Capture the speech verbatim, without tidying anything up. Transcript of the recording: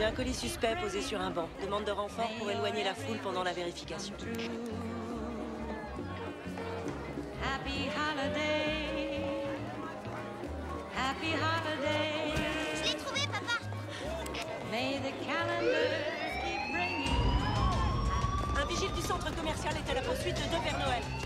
un colis suspect posé sur un banc. Demande de renfort pour éloigner la foule pendant la vérification. Happy holiday. Happy holiday. Je l'ai trouvé, papa. May the calendar keep bringing. Un vigile du centre commercial est à la poursuite de deux Pères Noël.